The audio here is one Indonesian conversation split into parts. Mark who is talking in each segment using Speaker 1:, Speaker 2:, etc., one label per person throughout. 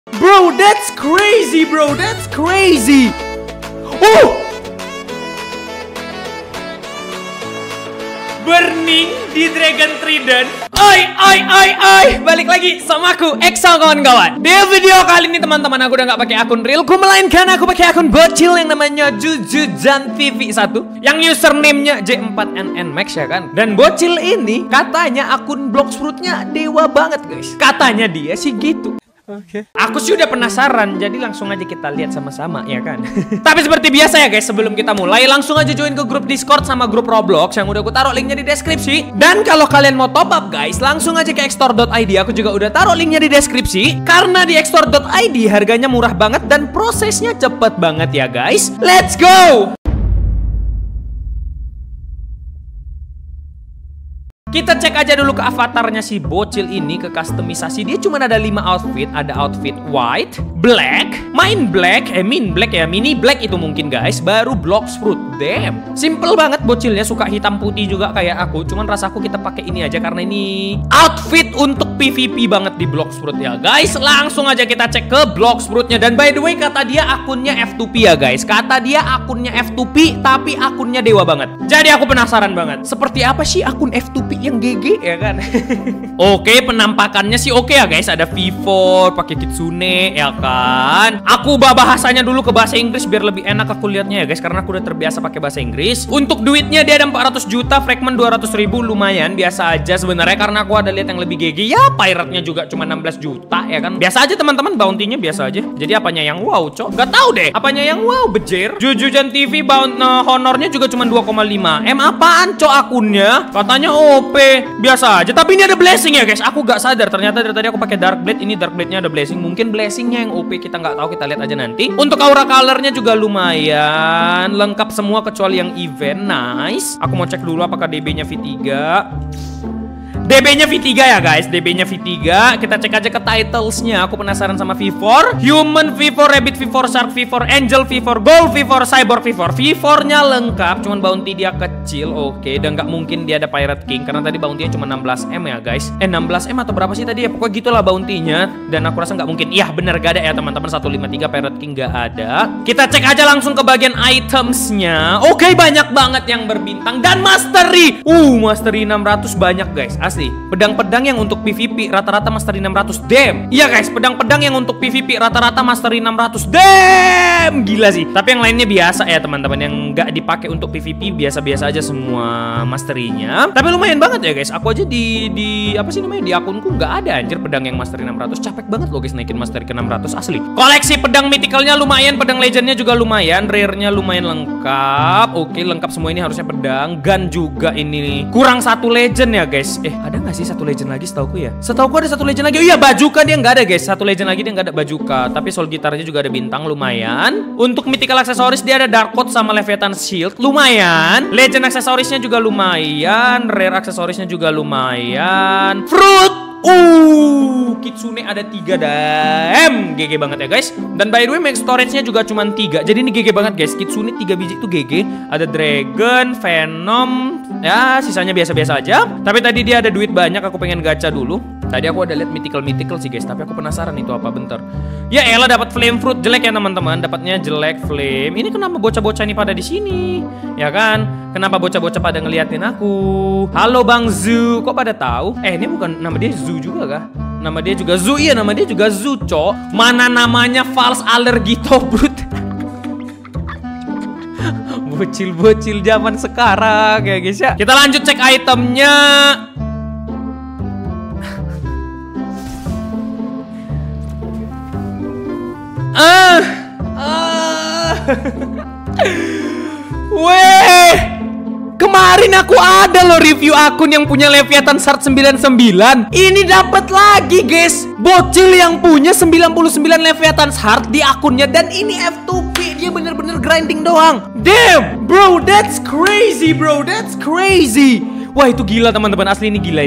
Speaker 1: Bro, that's crazy, bro. That's crazy. Oh! Burning di Dragon Trident. Balik lagi sama aku, Exo kawan-kawan. Di video kali ini teman-teman, aku udah gak pakai akun realku, melainkan aku pakai akun bocil yang namanya Jujuzan TV1 yang username-nya J4NNMax ya kan. Dan bocil ini katanya akun Bloxfruitnya dewa banget guys. Katanya dia sih gitu. Oke. Aku sih udah penasaran, jadi langsung aja kita lihat sama-sama ya kan. Tapi seperti biasa ya guys, sebelum kita mulai langsung aja join ke grup Discord sama grup Roblox yang udah aku taruh linknya di deskripsi. Dan kalau kalian mau top up guys, langsung aja ke xstore.id. Aku juga udah taruh linknya di deskripsi. Karena di xstore.id harganya murah banget dan prosesnya cepet banget ya guys. Let's go! Kita cek aja dulu ke avatarnya si bocil ini, ke customisasi. Dia cuma ada 5 outfit. Ada outfit white, black, main black, min black ya, mini black itu mungkin guys. Baru Bloxfruit. Damn, simple banget bocilnya, suka hitam putih juga kayak aku. Cuman rasaku kita pakai ini aja karena ini outfit untuk PvP banget di Bloxfruit ya guys. Langsung aja kita cek ke Bloxfruitnya. Dan by the way kata dia akunnya F2P ya guys. Kata dia akunnya F2P tapi akunnya dewa banget. Jadi aku penasaran banget, seperti apa sih akun F2P yang GG ya kan. Oke, penampakannya sih oke ya guys. Ada V4 pakai kitsune ya kan. Aku ubah bahasanya dulu ke bahasa Inggris biar lebih enak aku lihatnya ya guys, karena aku udah terbiasa pakai bahasa Inggris. Untuk duitnya dia ada 400 juta, fragment 200.000, lumayan biasa aja sebenarnya karena aku ada lihat yang lebih GG. Ya pirate-nya juga cuma 16 juta ya kan. Biasa aja teman-teman, bounty-nya biasa aja. Jadi apanya yang wow, cok? Gak tahu deh. Apanya yang wow, bejer. Jujuzan TV honornya juga cuma 2,5 M. Apaan cok akunnya? Katanya OP. Biasa aja, tapi ini ada blessing ya guys. Aku gak sadar ternyata dari tadi aku pakai dark blade. Ini dark blade-nya ada blessing. Mungkin blessingnya yang OP, kita nggak tahu, kita lihat aja nanti. Untuk aura colornya juga lumayan lengkap semua kecuali yang event. Nice. Aku mau cek dulu apakah DB-nya V3. DB-nya V3 ya guys, DB-nya V3. Kita cek aja ke titlesnya. Aku penasaran sama V4. Human V4, Rabbit V4, Shark V4, Angel V4, Gold V4, Cyborg V4. V4-nya lengkap, cuman bounty dia kecil. Oke, dan nggak mungkin dia ada Pirate King karena tadi bounty-nya cuma 16M ya guys. 16M atau berapa sih tadi ya? Pokoknya gitulah bounty-nya. Dan aku rasa nggak mungkin. Iya bener gak ada ya teman-teman, 153 Pirate King nggak ada. Kita cek aja langsung ke bagian items-nya. Oke, banyak banget yang berbintang. Dan mastery. Mastery 600 banyak guys, asli. Pedang-pedang yang untuk PvP rata-rata mastery 600. Damn. Iya guys, pedang-pedang yang untuk PvP rata-rata mastery 600. Damn, gila sih. Tapi yang lainnya biasa ya teman-teman, yang nggak dipakai untuk PvP biasa-biasa aja semua masterynya. Tapi lumayan banget ya guys. Aku aja di apa sih namanya, di akunku nggak ada anjir pedang yang mastery 600. Capek banget loh guys naikin mastery ke 600 asli. Koleksi pedang mythicalnya lumayan, pedang legendnya juga lumayan, rare-nya lumayan lengkap. Oke, lengkap semua ini harusnya pedang. Gun juga ini kurang 1 legend ya guys. Ada nggak sih 1 legend lagi setauku ya? Setauku ada 1 legend lagi. Oh iya, bajuka dia nggak ada guys. 1 legend lagi dia nggak ada bajuka. Tapi soul gitarnya juga ada bintang, lumayan. Untuk mythical aksesoris dia ada Dark Coat sama Leviathan Shield, lumayan. Legend aksesorisnya juga lumayan. Rare aksesorisnya juga lumayan. Fruit. Kitsune ada 3 damn. GG banget ya guys. Dan by the way max storage-nya juga cuma 3. Jadi ini GG banget guys. Kitsune 3 biji itu GG. Ada Dragon, Venom. Ya sisanya biasa-biasa aja. Tapi tadi dia ada duit banyak, aku pengen gacha dulu. Tadi aku ada lihat mythical sih guys, tapi aku penasaran itu apa, bentar. Ya elah, dapat flame fruit, jelek ya teman-teman. Dapatnya jelek flame. Ini kenapa bocah-bocah ini pada di sini? Ya kan? Kenapa bocah-bocah pada ngeliatin aku? Halo Bang Zu, kok pada tahu? Ini bukan nama dia Zu juga kah? Nama dia juga Zu, iya nama dia juga Zu, cok. Mana namanya false allergy tobrut. Bocil-bocil zaman sekarang ya guys ya. Kita lanjut cek itemnya. Weh, kemarin aku ada loh review akun yang punya Leviathan Shard 99. Ini dapat lagi guys, bocil yang punya 99 Leviathan Shard di akunnya. Dan ini F2P, dia bener-bener grinding doang. Damn, bro, that's crazy bro, that's crazy. Wah itu gila teman-teman, asli ini gila.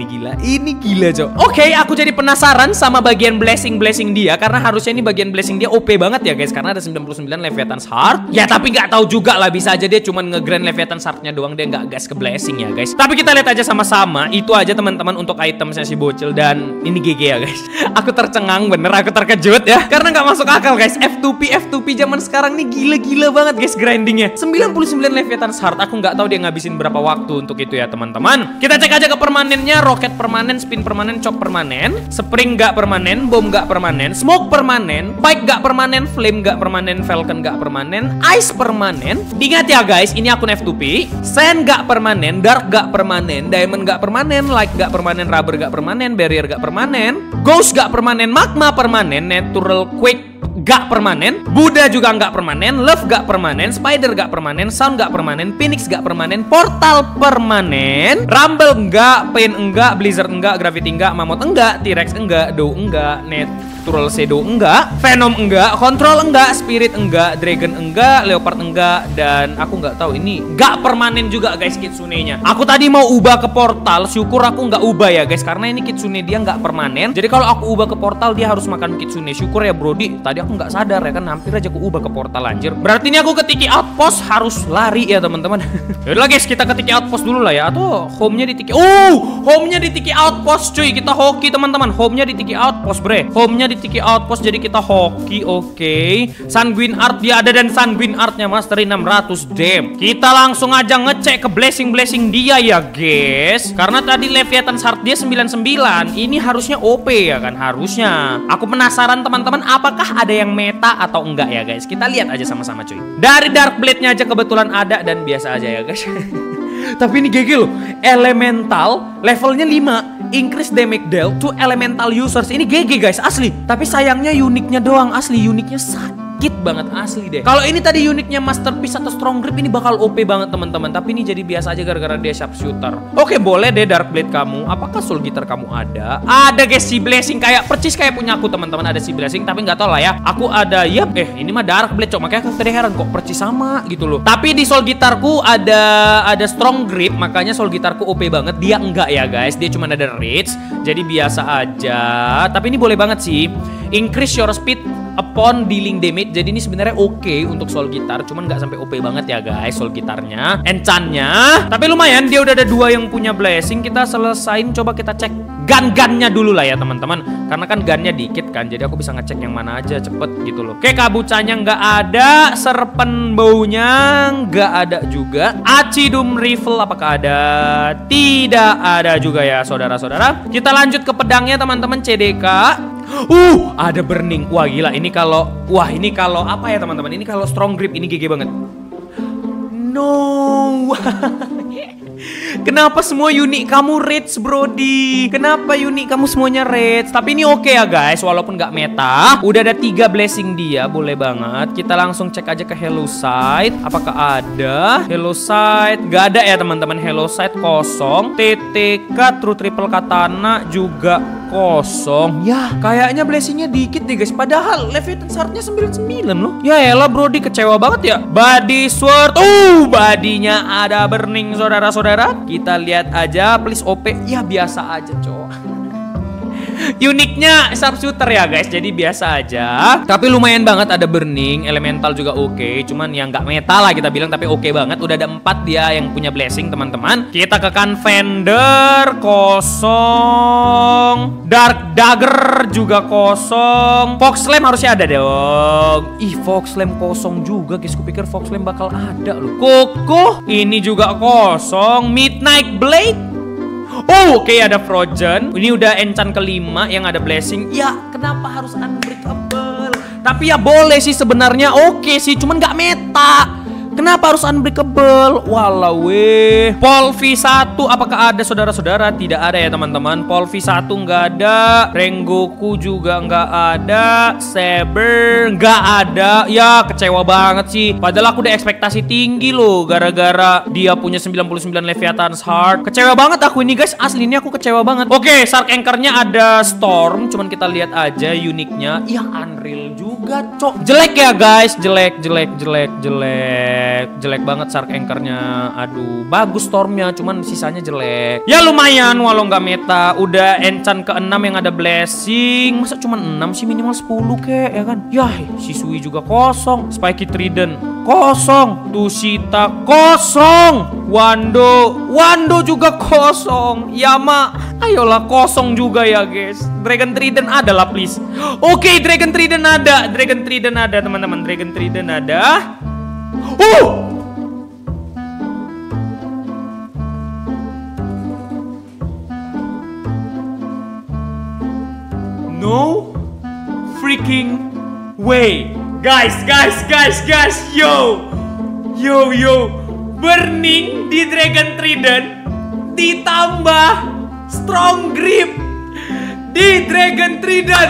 Speaker 1: Ini gila cok. Oke, aku jadi penasaran sama bagian blessing dia, karena harusnya ini bagian blessing dia OP banget ya guys, karena ada 99 Leviathan's Heart. Ya tapi nggak tahu juga lah, bisa aja dia cuman nge-grand Leviathan's Heart-nya doang, dia nggak gas ke blessing ya guys. Tapi kita lihat aja sama-sama. Itu aja teman-teman untuk itemnya si bocil, dan ini GG ya guys. Aku tercengang bener, aku terkejut ya, karena nggak masuk akal guys. F2P zaman sekarang nih gila banget guys grindingnya. 99 Leviathan's Heart, aku nggak tahu dia ngabisin berapa waktu untuk itu ya teman-teman. Kita cek aja ke permanennya. Roket permanen, spin permanen, chop permanen, spring nggak permanen, bom nggak permanen, smoke permanen, bike nggak permanen, flame nggak permanen, falcon nggak permanen, ice permanen. Diingat ya guys, ini akun F2P. Sand nggak permanen, dark nggak permanen, diamond nggak permanen, light nggak permanen, rubber nggak permanen, barrier nggak permanen, ghost nggak permanen, magma permanen, natural quake gak permanen, Buddha juga gak permanen, love gak permanen, spider gak permanen, sound gak permanen, phoenix gak permanen, portal permanen, rumble enggak, pain enggak, blizzard enggak, gravity enggak, mammoth enggak, T-rex enggak, doe enggak, natural shadow enggak, venom enggak, control enggak, spirit enggak, dragon enggak, leopard enggak, dan aku nggak tahu ini gak permanen juga guys kitsune-nya. Aku tadi mau ubah ke portal, syukur aku nggak ubah ya guys, karena ini kitsune dia nggak permanen. Jadi kalau aku ubah ke portal dia harus makan kitsune. Syukur ya Brody, tadi aku nggak sadar ya kan, hampir aja aku ubah ke portal anjir. Berarti ini aku ke Tiki Outpost harus lari ya teman-teman. Yaudah guys, kita ke Tiki Outpost dulu lah ya, atau home-nya di Tiki. Home-nya di Tiki Outpost cuy. Kita hoki teman-teman. Home-nya di Tiki Outpost bre. Home-nya di Tiki Outpost, jadi kita hoki. Oke. Sanguine Art dia ada, dan Sanguine Art-nya mastery 600 damn. Kita langsung aja ngecek ke blessing dia ya guys. Karena tadi Leviathan's Heart dia 99. Ini harusnya OP ya kan, harusnya. Aku penasaran teman-teman, apakah ada yang meta atau enggak ya guys. Kita lihat aja sama-sama cuy. Dari Dark Blade-nya aja kebetulan ada, dan biasa aja ya guys. Tapi ini GG loh. Elemental levelnya 5, increase damage dealt to elemental users. Ini GG guys, asli. Tapi sayangnya uniknya doang, asli uniknya sakit banget asli deh. Kalau ini tadi uniknya masterpiece atau strong grip, ini bakal OP banget teman-teman. Tapi ini jadi biasa aja gara-gara dia sharpshooter. Oke, boleh deh Dark Blade kamu. Apakah soul guitar kamu ada? Ada guys, si blessing kayak percis kayak punya aku teman-teman. Ada si blessing, tapi nggak tahu lah ya. Aku ada, ini mah Dark Blade cok. Makanya aku tadi heran kok percis sama gitu loh. Tapi di soul gitarku ada strong grip, makanya soul gitarku OP banget. Dia enggak ya guys, dia cuma ada reach. Jadi biasa aja. Tapi ini boleh banget sih. Increase your speed upon dealing damage. Jadi ini sebenarnya oke untuk soul gitar, cuman nggak sampai OP banget ya guys soul gitarnya, enchantnya. Tapi lumayan, dia udah ada 2 yang punya blessing. Kita selesain, coba kita cek gun-gunnya dulu lah ya teman-teman, karena kan gunnya dikit kan, jadi aku bisa ngecek yang mana aja cepet gitu loh. Oke, kabucanya nggak ada, serpen baunya nggak ada juga, acidum rifle apakah ada? Tidak ada juga ya saudara-saudara. Kita lanjut ke pedangnya teman-teman, CDK. Ada burning. Wah gila, ini kalau apa ya teman-teman? Ini kalau strong grip ini GG banget. No. Kenapa semua unik kamu rage Brody? Kenapa unik kamu semuanya rage? Tapi ini oke ya guys, walaupun nggak meta. Udah ada 3 blessing dia, boleh banget. Kita langsung cek aja ke Hello Side. Apakah ada? Hello Side nggak ada ya teman-teman. Hello Side kosong. TTK True Triple Katana juga kosong. Ya kayaknya blessingnya dikit deh guys, padahal Leviathan's Heart-nya 99 loh. Ya elah Brody, kecewa banget ya. Body Sword, badinya ada burning saudara-saudara. Kita lihat aja, please OP. Ya biasa aja cowok. Uniknya sharpshooter ya guys, jadi biasa aja. Tapi lumayan banget ada burning, elemental juga oke. Cuman yang nggak meta lah kita bilang, tapi oke banget. Udah ada 4 dia yang punya blessing teman-teman. Kita ke Confender kosong, Dark Dagger juga kosong, Fox Slam harusnya ada dong. Fox Slam kosong juga guys. Kupikir Fox Slam bakal ada loh. Koko ini juga kosong, Midnight Blade. Oke, ada Frozen. Ini udah enchant kelima yang ada blessing. Ya, kenapa harus unbreakable? Tapi ya boleh sih sebenarnya, oke sih, cuman nggak meta. Kenapa harus unbreakable? Walau Pol V1 apakah ada saudara-saudara? Tidak ada ya teman-teman. Pol V1 nggak ada. Rengoku juga nggak ada. Saber nggak ada. Ya kecewa banget sih. Padahal aku udah ekspektasi tinggi loh, gara-gara dia punya 99 Leviathan's Heart. Kecewa banget aku ini guys. Asli ini aku kecewa banget. Oke, Shark Anchor-nya ada Storm. Cuman kita lihat aja uniknya. Ya Unreal juga cok. Jelek ya guys. Jelek. jelek banget Shark Anchor-nya. Aduh, bagus Storm-nya, cuman sisanya jelek. Ya lumayan walau nggak meta. Udah enchant ke-6 yang ada blessing. Masa cuma 6 sih, minimal 10 kek ya kan? Yah, si Sui juga kosong. Spiky Trident kosong. Tushita kosong. Wando juga kosong. Yama, ayolah kosong juga ya guys. Dragon Trident ada lah please. Oke, Dragon Trident ada. Teman-teman. Dragon Trident ada. No freaking way. Guys. Yo. Burning di Dragon Trident ditambah strong grip di Dragon Trident.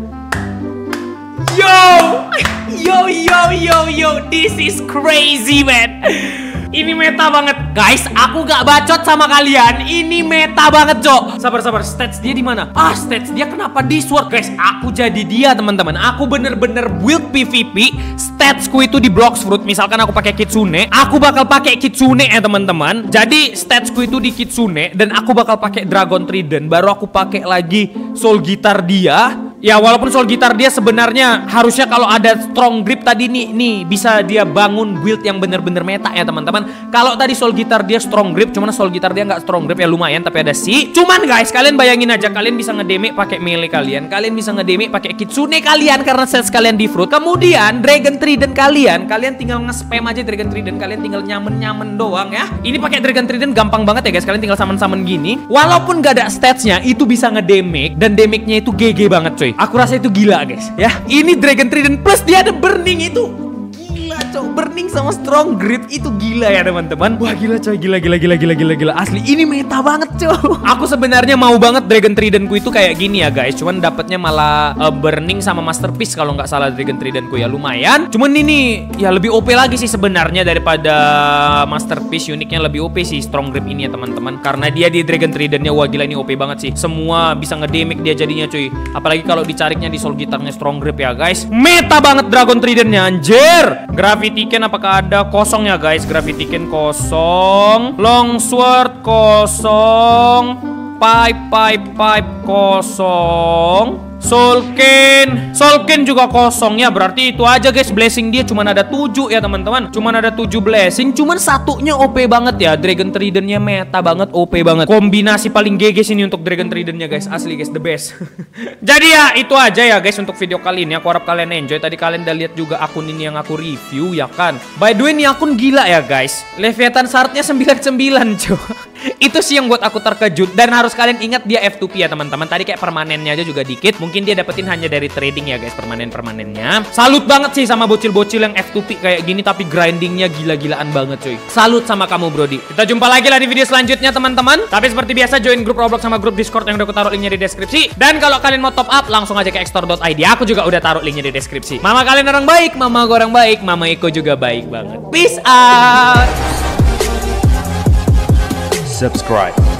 Speaker 1: Yo, this is crazy man. Ini meta banget guys, aku gak bacot sama kalian. Ini meta banget Cok. Sabar, stats dia di mana? Stats dia kenapa di sword guys? Aku jadi dia teman-teman. Aku bener-bener build PvP. Statsku itu di Blox Fruit. Misalkan aku pakai Kitsune, aku bakal pakai Kitsune ya teman-teman. Jadi statsku itu di Kitsune dan aku bakal pakai Dragon Trident. Baru aku pakai lagi Soul Guitar dia. Ya walaupun Soul Guitar dia sebenarnya harusnya kalau ada strong grip tadi nih bisa dia bangun build yang bener-bener meta ya teman-teman. Kalau tadi Soul Guitar dia strong grip, cuman Soul Guitar dia nggak strong grip ya lumayan tapi ada sih. Cuman guys kalian bayangin aja, kalian bisa ngedamage pakai melee kalian bisa ngedamage pakai Kitsune kalian karena sets kalian di fruit. Kemudian Dragon Trident kalian tinggal nge-spam aja Dragon Trident kalian tinggal nyamen doang ya. Ini pakai Dragon Trident gampang banget ya guys, kalian tinggal summon gini. Walaupun gak ada statsnya itu bisa ngedamage dan damage-nya itu GG banget coy. Aku rasa itu gila guys ya. Ini Dragon Trident plus dia ada burning itu gila coy. Burning sama strong grip itu gila ya teman-teman. Wah gila coy, gila asli ini meta banget coy. Aku sebenarnya mau banget Dragon Tridentku itu kayak gini ya guys, cuman dapatnya malah burning sama masterpiece kalau nggak salah Dragon Tridentku ya lumayan. Cuman ini ya lebih OP lagi sih sebenarnya daripada masterpiece. Uniknya lebih OP sih strong grip ini ya teman-teman, karena dia di Dragon Tridentnya wah gila ini OP banget sih. Semua bisa ngedamage dia jadinya cuy. Apalagi kalau dicariknya di Soul Guitarnya strong grip ya guys. Meta banget Dragon Tridentnya anjir. Gravity Cane apakah ada? Kosong ya guys. Gravity Cane kosong. Longsword kosong. Pipe kosong. Soul Cane juga kosong ya. Berarti itu aja guys. Blessing dia cuman ada 7 ya teman-teman. Cuman ada 7 blessing. Cuman satunya OP banget ya. Dragon Tridentnya meta banget, OP banget. Kombinasi paling GG sini untuk Dragon Tridentnya guys. Asli guys, the best. Jadi ya itu aja ya guys untuk video kali ini. Aku harap kalian enjoy. Tadi kalian udah lihat juga akun ini yang aku review ya kan. By the way ini akun gila ya guys. Leviathan Shardnya 99 cuy. Itu sih yang buat aku terkejut. Dan harus kalian ingat dia F2P ya teman-teman. Tadi kayak permanennya aja juga dikit. Mungkin dia dapetin hanya dari trading ya guys permanennya. Salut banget sih sama bocil-bocil yang F2P kayak gini tapi grindingnya gila-gilaan banget cuy. Salut sama kamu Brody. Kita jumpa lagi lah di video selanjutnya teman-teman. Tapi seperti biasa join grup Roblox sama grup Discord yang udah aku taruh linknya di deskripsi. Dan kalau kalian mau top up langsung aja ke xstore.id. Aku juga udah taruh linknya di deskripsi. Mama kalian orang baik, mama gue orang baik, mama Eko juga baik banget. Peace out.
Speaker 2: Subscribe.